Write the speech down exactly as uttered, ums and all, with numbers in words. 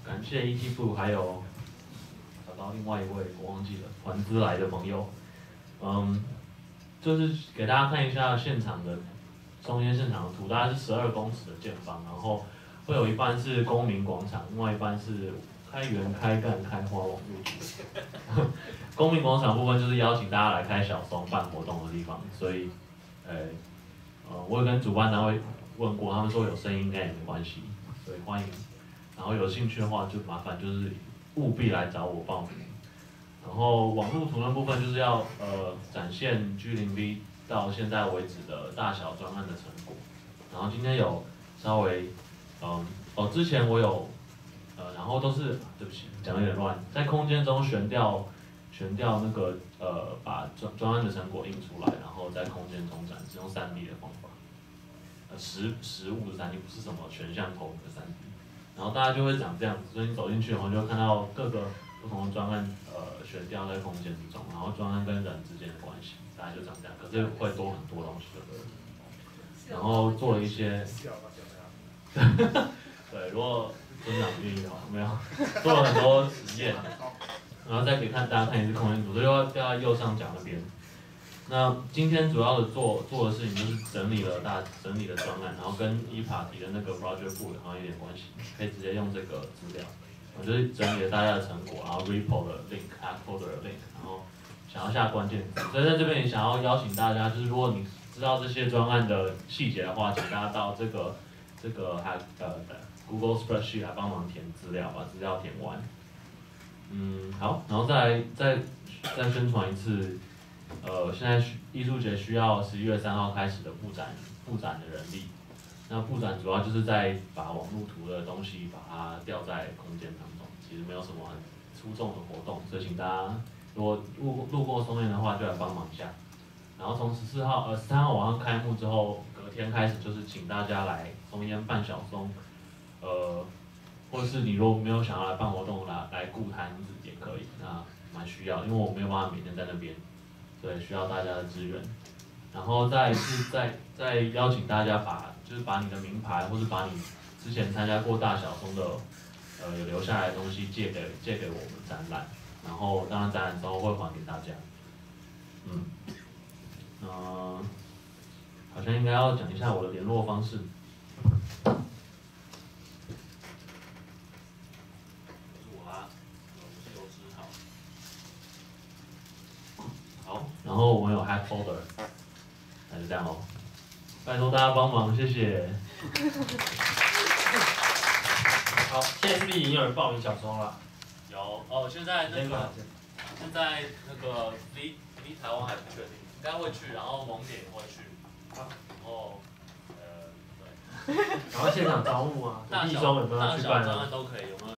感谢 E T 部还有找到另外一位我忘记了团资来的朋友，嗯，就是给大家看一下现场的中间现场的图，大概是十二公尺的建方，然后会有一半是公民广场，另外一半是开源、开干、开花网络。公民广场部分就是邀请大家来开小松办活动的地方，所以，呃，呃，我有跟主办单位问过，他们说有声音应该也没关系，所以欢迎。然后有兴趣的话，就麻烦就是务必来找我报名。然后网络图那部分就是要呃展现 G 零 V 到现在为止的大小专案的成果。然后今天有稍微，嗯，哦，之前我有，呃，然后都是对不起，讲的有点乱，在空间中悬吊。悬吊那个呃，把专专案的成果印出来，然后在空间中展示，用三 D 的方法，呃，实实物的三 D， 不是什么全像投影的三 D， 然后大家就会长这样子，所以你走进去，然后就会看到各个不同的专案呃悬吊在空间之中，然后专案跟人之间的关系，大概就长这样，可是会多很多东西的，然后做了一些，对，如果村长愿意的话，没有，做了很多实验。然后再给看大家看一次空间图，所以要掉在右上角那边。那今天主要的做做的事情就是整理了大整理了专案，然后跟 E P A 提的那个 project book 好像有点关系，可以直接用这个资料。我就是整理了大家的成果，然后 repo 的 link、app folder 的 link， 然后想要下关键字。所以在这边也想要邀请大家，就是如果你知道这些专案的细节的话，请大家到这个这个还呃 Google Spreadsheet 来帮忙填资料，把资料填完。嗯，好，然后再再再宣传一次，呃，现在艺术节需要十一月三号开始的布展布展的人力。那布展主要就是在把网络图的东西把它吊在空间当中，其实没有什么很出众的活动，所以请大家如果路路过松烟的话，就来帮忙一下。然后从十四号呃十三号晚上开幕之后，隔天开始就是请大家来松烟办小松，呃。或者是你如果没有想要来办活动，来来顾摊子也可以，那蛮需要，因为我没有办法每天在那边，所以需要大家的支援。然后再是再再邀请大家把就是把你的名牌，或是把你之前参加过大小松的呃有留下来的东西借给借给我们展览，然后当然展览之后会还给大家。嗯，嗯、呃，好像应该要讲一下我的联络方式。然后我们有 hack folder， 那就这样喽，拜托大家帮忙，谢谢。 好，现在是不是已经有人报名小松了？ 有哦，现在那个现在那个离离台湾还不确定，应该会去，然后萌姐也会去，然后呃对， 然后现场招募啊， 大小弟兄有没有大去办啊？ 小专案都可以，有没有？